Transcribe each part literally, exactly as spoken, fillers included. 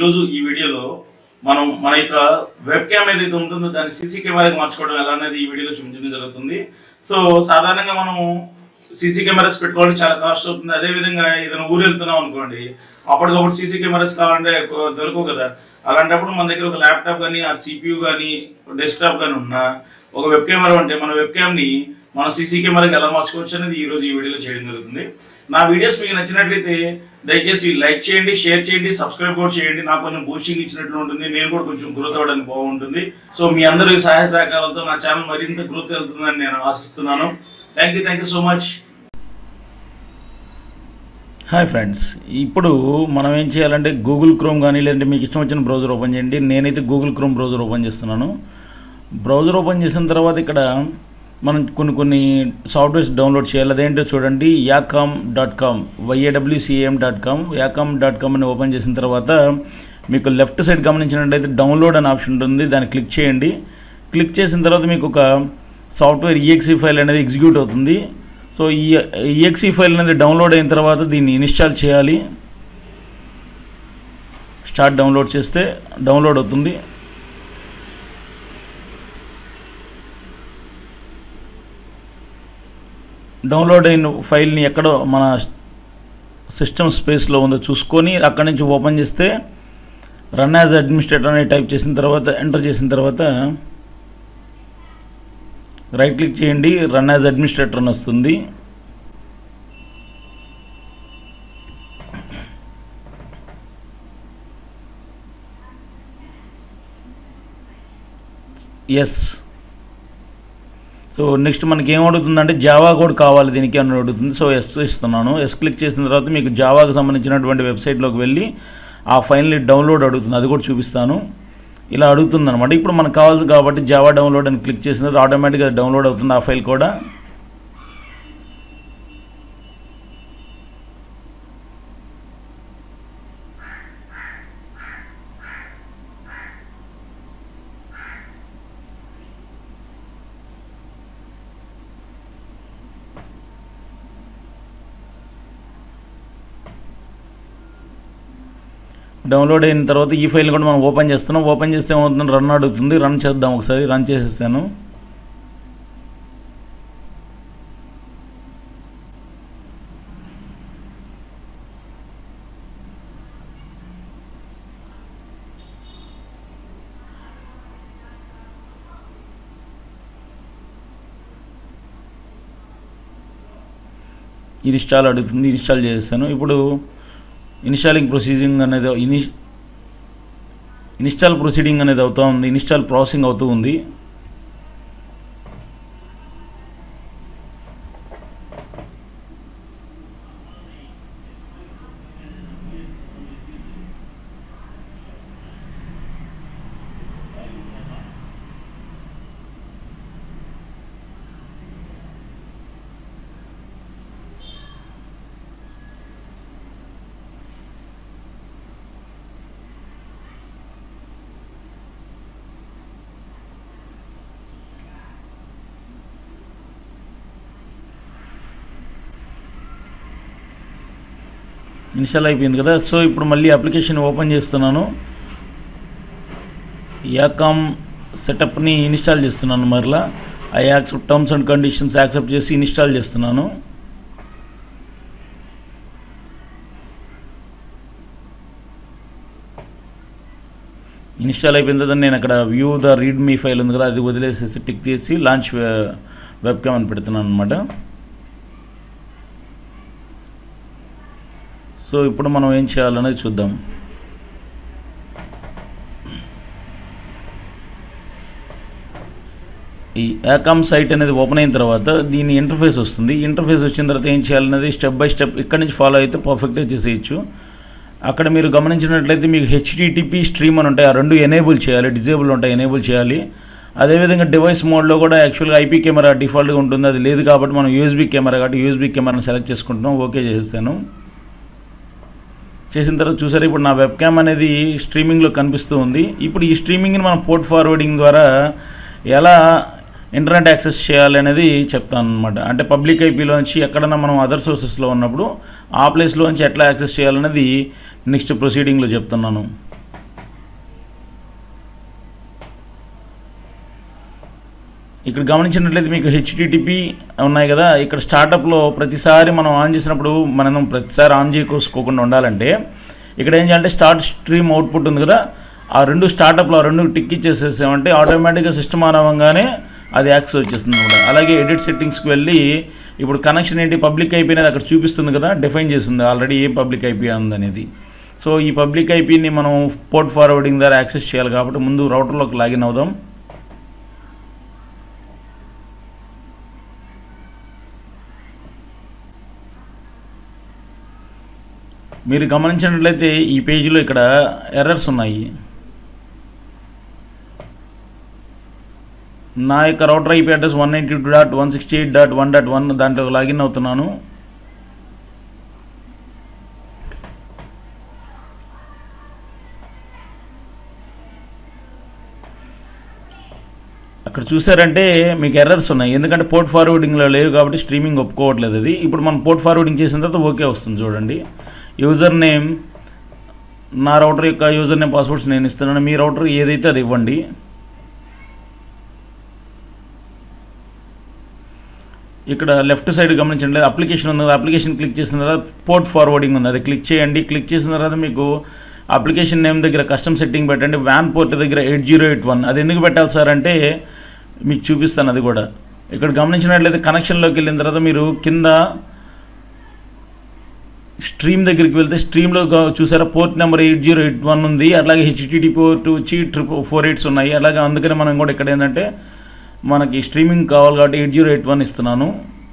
ఈరోజు ఈ వీడియోలో మనం మన యొక్క వెబ్ క్యామ్ ఏదైతే ఉంటుందో దాన్ని సీసీ కెమెరాకి మార్చుకోవడం ఎలా అనేది ఈ వీడియోలో చూపించడం జరుగుతుంది. సో సాధారణంగా మనం సీసీ కెమెరాస్ పెట్టుకోవడం చాలా కాస్ట్ అవుతుంది. అదేవిధంగా ఏదైనా ఊరు వెళ్తున్నాం అనుకోండి, అప్పటికప్పుడు సీసీ కెమెరాస్ కావాలంటే దొరకవు కదా. అలాంటప్పుడు మన దగ్గర ఒక ల్యాప్టాప్ కానీ ఆ సిపియూ కానీ డెస్క్టాప్ కానీ ఉన్న ఒక వెబ్ కెమెరా ఉంటే మన వెబ్ క్యామ్ని మన సీసీ కెమెరాకి ఎలా మార్చుకోవచ్చు అనేది ఈరోజు ఈ వీడియోలో చేయడం జరుగుతుంది. నా వీడియోస్ మీకు నచ్చినట్లయితే దయచేసి లైక్ చేయండి, షేర్ చేయండి, సబ్స్క్రైబ్ కూడా చేయండి. నాకు కొంచెం బూస్టింగ్ ఇచ్చినట్లు ఉంటుంది, నేను కూడా కొంచెం గ్రోత్ అవ్వడానికి బాగుంటుంది. సో మీ అందరి సహాయ సహకారాలతో నా ఛానల్ మరింత గ్రోత్ వెళ్తుందని నేను ఆశిస్తున్నాను. Thank you thank you so much. Hi friends, ఇప్పుడు మనం ఏం చేయాలంటే గూగుల్ క్రోమ్ కానీ లేదంటే మీకు ఇష్టం వచ్చిన బ్రౌజర్ ఓపెన్ చేయండి. నేనైతే గూగుల్ క్రోమ్ బ్రౌజర్ ఓపెన్ చేస్తున్నాను. బ్రౌజర్ ఓపెన్ చేసిన తర్వాత ఇక్కడ మనం కొన్ని కొన్ని సాఫ్ట్వేర్స్ డౌన్లోడ్ చేయాలి. అదేంటో చూడండి, Yawcam dot com Y A W C A M dot com Yawcam dot com అని ఓపెన్ చేసిన తర్వాత మీకు లెఫ్ట్ సైడ్ గమనించినట్టయితే డౌన్లోడ్ అనే ఆప్షన్ ఉంటుంది, దాన్ని క్లిక్ చేయండి. క్లిక్ చేసిన తర్వాత మీకు ఒక సాఫ్ట్వేర్ ఈఎక్సీ ఫైల్ అనేది ఎగ్జిక్యూట్ అవుతుంది. సో ఈ ఈఎక్సీ ఫైల్ అనేది డౌన్లోడ్ అయిన తర్వాత దీన్ని ఇన్స్టాల్ చేయాలి. స్టార్ట్ డౌన్లోడ్ చేస్తే డౌన్లోడ్ అవుతుంది. డౌన్లోడ్ అయిన ఫైల్ని ఎక్కడో మన సిస్టమ్ స్పేస్లో ఉందో చూసుకొని అక్కడి నుంచి ఓపెన్ చేస్తే రన్ యాజ్ అడ్మినిస్ట్రేటర్ అని టైప్ చేసిన తర్వాత ఎంటర్ చేసిన తర్వాత రైట్ క్లిక్ చేయండి, రన్ యాజ్ అడ్మినిస్ట్రేటర్ అని వస్తుంది. ఎస్. సో నెక్స్ట్ మనకి ఏం అడుగుతుందంటే జావా కోడ్ కావాలి దీనికి అని అడుగుతుంది. సో ఎస్ ఇస్తున్నాను. ఎస్ క్లిక్ చేసిన తర్వాత మీకు జావాకు సంబంధించినటువంటి వెబ్సైట్లోకి వెళ్ళి ఆ ఫైల్ని డౌన్లోడ్ అడుగుతుంది, అది కూడా చూపిస్తాను. ఇలా అడుగుతుంది అనమాట. ఇప్పుడు మనకు కావాలి కాబట్టి జావా డౌన్లోడ్ అని క్లిక్ చేసిన తర్వాత ఆటోమేటిక్గా డౌన్లోడ్ అవుతుంది ఆ ఫైల్ కూడా. డౌన్లోడ్ అయిన తర్వాత ఈ ఫైల్ కూడా మనం ఓపెన్ చేస్తున్నాం. ఓపెన్ చేస్తే ఏమవుతుంది, రన్ అడుగుతుంది. రన్ చేద్దాం ఒకసారి. రన్ చేసేస్తాను. ఇన్స్టాల్ అడుగుతుంది, ఇన్స్టాల్ చేసేసాను. ఇప్పుడు ఇన్స్టాలింగ్ ప్రొసీడింగ్ అనేది ఇని ఇన్స్టాల్ ప్రొసీడింగ్ అనేది అవుతూ ఉంది, ఇన్స్టాల్ ప్రాసెసింగ్ అవుతూ ఉంది. ఇన్స్టాల్ అయిపోయింది కదా. సో ఇప్పుడు మళ్ళీ అప్లికేషన్ ఓపెన్ చేస్తున్నాను. యాకామ్ సెటప్ని ఇన్స్టాల్ చేస్తున్నాను. మరలా ఆ accept terms and conditions accept చేసి ఇన్స్టాల్ చేస్తున్నాను. ఇన్స్టాల్ అయిపోయిన తర్వాత నేను అక్కడ view the readme file ఉంది కదా, అది వదిలేసేసి టిక్ చేసి లాంచ్ వెబ్ క్యామ్ అని పెడుతున్నాను అనమాట. సో ఇప్పుడు మనం ఏం చేయాలనేది చూద్దాం. ఈ యాకామ్ సైట్ అనేది ఓపెన్ అయిన తర్వాత దీని ఇంటర్ఫేస్ వస్తుంది. ఇంటర్ఫేస్ వచ్చిన తర్వాత ఏం చేయాలనేది స్టెప్ బై స్టెప్ ఇక్కడి నుంచి ఫాలో అయితే పర్ఫెక్ట్గా చేసేయచ్చు. అక్కడ మీరు గమనించినట్లయితే మీకు హెచ్టిటిపి స్ట్రీమ్ అని ఉంటాయి, ఆ రెండు ఎనేబుల్ చేయాలి. డిజేబుల్ ఉంటాయి, ఎనేబుల్ చేయాలి. అదేవిధంగా డివైస్ మోడ్లో కూడా యాక్చువల్గా ఐపీ కెమెరా డిఫాల్ట్గా ఉంటుంది, అది లేదు కాబట్టి మనం యూఎస్బీ కెమెరా కాబట్టి యూఎస్బీ కెమెరాని సెలెక్ట్ చేసుకుంటున్నాం. ఓకే చేసేస్తాను. చేసిన తర్వాత చూసారు, ఇప్పుడు నా వెబ్ క్యామ్ అనేది స్ట్రీమింగ్లో కనిపిస్తూ ఉంది. ఇప్పుడు ఈ స్ట్రీమింగ్ని మనం పోర్ట్ ఫార్వర్డింగ్ ద్వారా ఎలా ఇంటర్నెట్ యాక్సెస్ చేయాలి అనేది చెప్తాను అనమాట. అంటే పబ్లిక్ ఐపీలోంచి ఎక్కడన్నా మనం అదర్ సోర్సెస్లో ఉన్నప్పుడు ఆ ప్లేస్లోంచి ఎట్లా యాక్సెస్ చేయాలనేది నెక్స్ట్ ప్రొసీడింగ్లో చెప్తున్నాను. ఇక్కడ గమనించినట్లయితే మీకు హెచ్టిటిపి ఉన్నాయి కదా, ఇక్కడ స్టార్టప్లో ప్రతిసారి మనం ఆన్ చేసినప్పుడు మనం ప్రతిసారి ఆన్ చేసుకోకుండా ఉండాలంటే ఇక్కడ ఏం చేయాలంటే స్టార్ట్ స్ట్రీమ్ అవుట్పుట్ ఉంది కదా, ఆ రెండు స్టార్టప్లో ఆ రెండు టిక్ ఇచ్చేసేసామంటే ఆటోమేటిక్గా సిస్టమ్ ఆన్ అవ్వగానే అది యాక్సెస్ వచ్చేస్తుంది అనమాట. అలాగే ఎడిట్ సెట్టింగ్స్కి వెళ్ళి ఇప్పుడు కనెక్షన్ ఏంటి పబ్లిక్ ఐపీ అనేది అక్కడ చూపిస్తుంది కదా, డిఫైన్ చేస్తుంది ఆల్రెడీ ఏ పబ్లిక్ ఐపీ ఉందనేది. సో ఈ పబ్లిక్ ఐపీని మనం పోర్ట్ ఫార్వర్డింగ్ ద్వారా యాక్సెస్ చేయాలి కాబట్టి ముందు రౌటర్లోకి లాగిన్ అవుదాం. మీరు గమనించినట్లయితే ఈ పేజీలో ఇక్కడ ఎర్రర్స్ ఉన్నాయి. నా యొక్క router IP address one ninety two dot one sixty eight dot one dot one దాంట్లో లాగిన్ అవుతున్నాను. అక్కడ చూసారంటే మీకు ఎర్రర్స్ ఉన్నాయి, ఎందుకంటే పోర్ట్ ఫార్వర్డింగ్లో లేవు కాబట్టి స్ట్రీమింగ్ ఒప్పుకోవట్లేదు అది. ఇప్పుడు మనం పోర్ట్ ఫార్వర్డింగ్ చేసిన తర్వాత ఓకే వస్తుంది చూడండి. యూజర్ నేమ్, నా రౌటర్ యొక్క యూజర్ నేమ్ పాస్వర్డ్స్ నేను ఇస్తున్నాను, మీ రౌటర్ ఏదైతే అది ఇవ్వండి. ఇక్కడ లెఫ్ట్ సైడ్ గమనించండి అప్లికేషన్ ఉంది, అప్లికేషన్ క్లిక్ చేసిన తర్వాత పోర్ట్ ఫార్వర్డింగ్ ఉంది, అది క్లిక్ చేయండి. క్లిక్ చేసిన తర్వాత మీకు అప్లికేషన్ నేమ్ దగ్గర కస్టమ్ సెట్టింగ్ పెట్టండి, వ్యాన్ పోర్ట్ దగ్గర ఎయిట్ జీరో ఎయిట్ వన్. అది ఎందుకు పెట్టాలి సార్ అంటే మీకు చూపిస్తాను అది కూడా. ఇక్కడ గమనించినట్లయితే కనెక్షన్లోకి వెళ్ళిన తర్వాత మీరు కింద స్ట్రీమ్ దగ్గరికి వెళ్తే స్ట్రీమ్లో చూసారా port number eight zero eight one ఉంది, అలాగే హెచ్టిటి పోర్ట్ వచ్చి ట్రిపుల్ ఫోర్ ఎయిట్స్ ఉన్నాయి. అలాగే అందుకని మనం కూడా ఇక్కడ ఏంటంటే మనకి స్ట్రీమింగ్ కావాలి కాబట్టి ఎయిట్ జీరో ఎయిట్ వన్ ఇస్తున్నాను.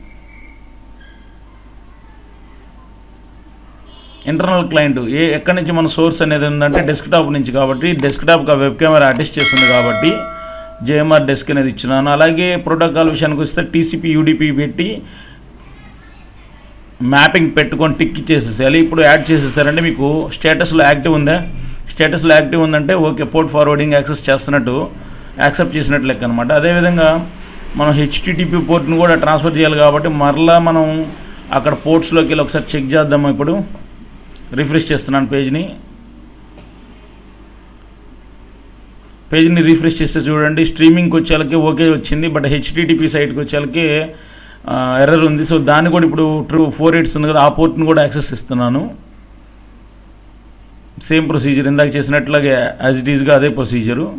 ఇంటర్నల్ క్లయింట్ ఏ ఎక్కడి నుంచి మన సోర్స్ అనేది ఉందంటే డెస్క్టాప్ నుంచి కాబట్టి డెస్క్టాప్కి వెబ్ కెమెరా అటాచ్ చేస్తుంది కాబట్టి జేఎంఆర్ డెస్క్ అనేది ఇచ్చినాను. అలాగే ప్రోటోకాల్ విషయానికి వస్తే టీసీపీ యూడీపీ పెట్టి మ్యాపింగ్ పెట్టుకొని టిక్ ఇచ్చేసేసేయాలి. ఇప్పుడు యాడ్ చేసేసారంటే మీకు స్టేటస్లో యాక్టివ్ ఉందా, స్టేటస్లో యాక్టివ్ ఉందంటే ఓకే పోర్ట్ ఫార్వర్డింగ్ యాక్సెస్ చేస్తున్నట్టు యాక్సెప్ట్ చేసినట్టు లెక్క అనమాట. అదేవిధంగా మనం హెచ్టిటిపి పోర్ట్ని కూడా ట్రాన్స్ఫర్ చేయాలి కాబట్టి మరలా మనం అక్కడ పోర్ట్స్లోకి వెళ్ళి ఒకసారి చెక్ చేద్దాము. ఇప్పుడు రిఫ్రెష్ చేస్తున్నాను పేజ్ని పేజ్ని రిఫ్రెష్ చేస్తే చూడండి స్ట్రీమింగ్కి వచ్చేళ్ళకి ఓకే వచ్చింది, బట్ హెచ్టిటిపి సైట్కి వచ్చేళ్ళకి ఎర్రర్ ఉంది. సో దాన్ని కూడా ఇప్పుడు ట్రూ ఫోర్ ఎయిట్స్ ఉంది కదా, ఆ పోర్ట్ని కూడా యాక్సెస్ ఇస్తున్నాను. సేమ్ ప్రొసీజర్ ఇందాక చేసినట్లాగే యాజ్ ఇట్ ఈజ్గా అదే ప్రొసీజరు.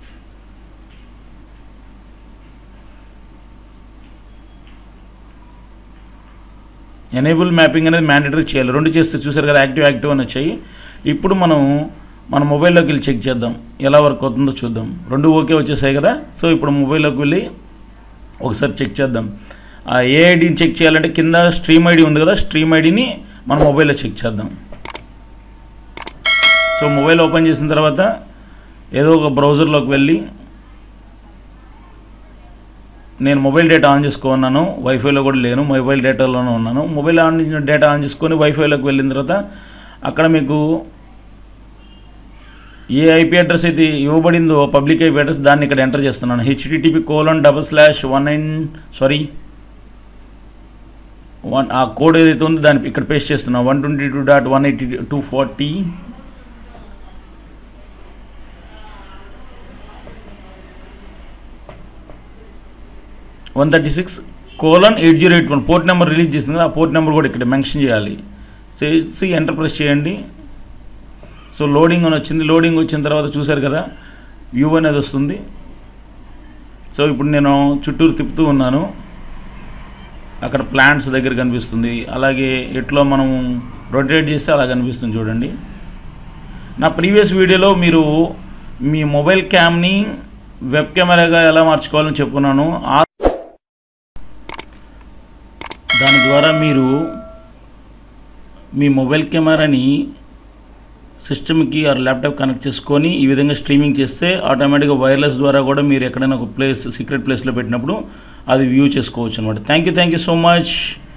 ఎనేబుల్ మ్యాపింగ్ అనేది మ్యాండేటరీ చేయాలి, రెండు చేస్తే చూసారు కదా యాక్టివ్ యాక్టివ్ అని వచ్చాయి. ఇప్పుడు మనం మన మొబైల్లోకి వెళ్ళి చెక్ చేద్దాం ఎలా వర్క్ అవుతుందో చూద్దాం. రెండు ఓకే వచ్చేసాయి కదా. సో ఇప్పుడు మొబైల్లోకి వెళ్ళి ఒకసారి చెక్ చేద్దాం. ఆ ఏ ఐడిని చెక్ చేయాలంటే కింద స్ట్రీమ్ ఐడి ఉంది కదా, స్ట్రీమ్ ఐడిని మన మొబైల్లో చెక్ చేద్దాం. సో మొబైల్ ఓపెన్ చేసిన తర్వాత ఏదో ఒక బ్రౌజర్లోకి వెళ్ళి నేను మొబైల్ డేటా ఆన్ చేసుకున్నాను, వైఫైలో కూడా లేను, మొబైల్ డేటాలోనే ఉన్నాను. మొబైల్ ఆన్ డేటా ఆన్ చేసుకొని వైఫైలోకి వెళ్ళిన తర్వాత అక్కడ మీకు ఏ ఐపీ అడ్రస్ అయితే ఇవ్వబడిందో పబ్లిక్ ఐపీ అడ్రస్ దాన్ని ఇక్కడ ఎంటర్ చేస్తున్నాను. HTTP colon double slash one nine sorry one ఆ కోడ్ ఏదైతే ఉందో దాన్ని ఇక్కడ పేస్ట్ చేస్తున్నాను. One twenty two dot one eighty two forty one thirty six colon eight zero eight one port number release చేసింది కదా, ఆ పోర్ట్ నెంబర్ కూడా ఇక్కడ మెన్షన్ చేయాలి. చేసి ఎంటర్ ప్రెస్ చేయండి. సో లోడింగ్ అని వచ్చింది. లోడింగ్ వచ్చిన తర్వాత చూశారు కదా వ్యూ అనేది వస్తుంది. సో ఇప్పుడు నేను చుట్టూరు తిప్పుతూ ఉన్నాను, అక్కడ ప్లాంట్స్ దగ్గర కనిపిస్తుంది. అలాగే ఎట్లో మనం రొటేట్ చేస్తే అలా కనిపిస్తుంది చూడండి. నా ప్రీవియస్ వీడియోలో మీరు మీ మొబైల్ క్యామ్ని వెబ్ కెమెరాగా ఎలా మార్చుకోవాలని చెప్పుకున్నాను. దాని ద్వారా మీరు మీ మొబైల్ కెమెరాని సిస్టమ్కి ఆర్ ల్యాప్టాప్ కనెక్ట్ చేసుకొని ఈ విధంగా స్ట్రీమింగ్ చేస్తే ఆటోమేటిక్గా వైర్లెస్ ద్వారా కూడా మీరు ఎక్కడైనా ఒక ప్లేస్ సీక్రెట్ ప్లేస్లో పెట్టినప్పుడు అది వ్యూ చేసుకోవచ్చు అనమాట. Thank you thank you so much.